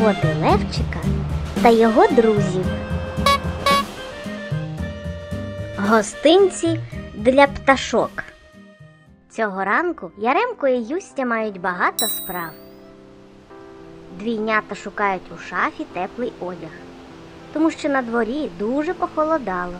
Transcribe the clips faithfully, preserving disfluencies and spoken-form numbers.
пригоди Левчика та його друзів. Гостинці для пташок. Цього ранку Яремко і Юстя мають багато справ. Двійнята шукають у шафі теплий одяг, тому що на дворі дуже похолодало.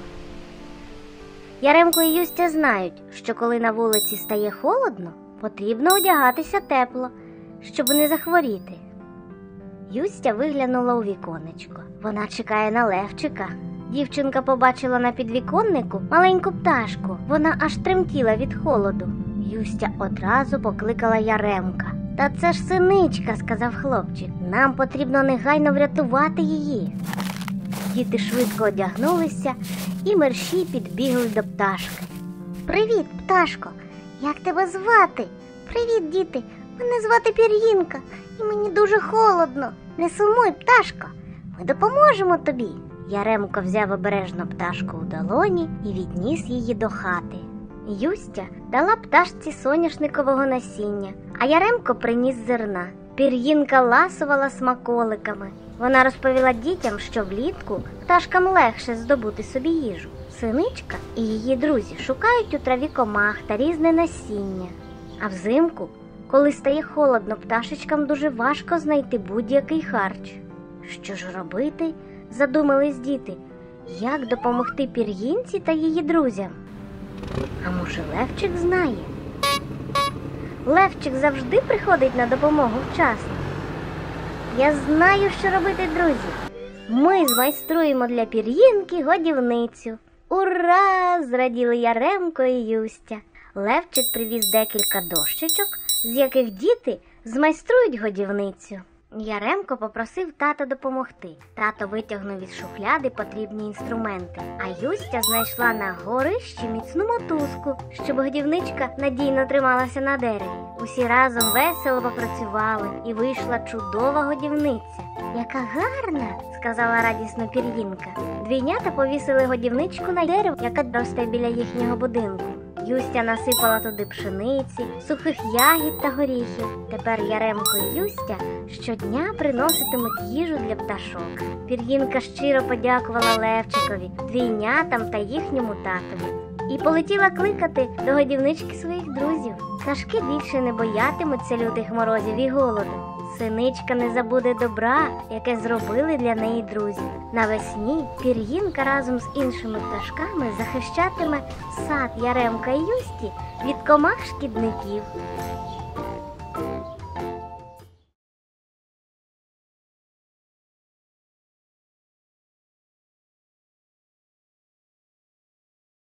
Яремко і Юстя знають, що коли на вулиці стає холодно, потрібно одягатися тепло, щоб не захворіти. Юстя виглянула у віконечко. Вона чекає на Левчика. Дівчинка побачила на підвіконнику маленьку пташку. Вона аж тремтіла від холоду. Юстя одразу покликала Яремка. «Та це ж синичка», – сказав хлопчик. «Нам потрібно негайно врятувати її». Діти швидко одягнулися і мерщій підбігли до пташки. «Привіт, пташко! Як тебе звати?» «Привіт, діти! Мене звати Пір'їнка, і мені дуже холодно. Не сумуй, пташко, ми допоможемо тобі». Яремко взяв обережно пташку у долоні і відніс її до хати. Юстя дала пташці соняшникового насіння, а Яремко приніс зерна. Пір'їнка ласувала смаколиками. Вона розповіла дітям, що влітку пташкам легше здобути собі їжу. Синичка і її друзі шукають у траві комах та різне насіння. А взимку, коли стає холодно, пташечкам дуже важко знайти будь-який харч. Що ж робити? Задумались діти. Як допомогти Пір'їнці та її друзям? А може, Левчик знає? Левчик завжди приходить на допомогу вчасно. Я знаю, що робити, друзі. Ми змайструємо для Пір'їнки годівницю. Ура! Зраділи Яремко і Юстя. Левчик привіз декілька дощечок, з яких діти змайструють годівницю. Яремко попросив тата допомогти. Тато витягнув із шухляди потрібні інструменти, а Юстя знайшла на горищі міцну мотузку, щоб годівничка надійно трималася на дереві. Усі разом весело попрацювали, і вийшла чудова годівниця. «Яка гарна!» – сказала радісно Пір'їнка. Двійнята повісили годівничку на дерево, яке росте біля їхнього будинку. Юстя насипала туди пшениці, сухих ягід та горіхів. Тепер Яремко і Юстя щодня приноситимуть їжу для пташок. Пір'їнка щиро подякувала Левчикові, двійнятам та їхньому татові. І полетіла кликати до годівнички своїх друзів. Пташки більше не боятимуться лютих морозів і голоду. Синичка не забуде добра, яке зробили для неї друзі. Навесні Пір'їнка разом з іншими пташками захищатиме сад Яремка і Юсті від комах-шкідників.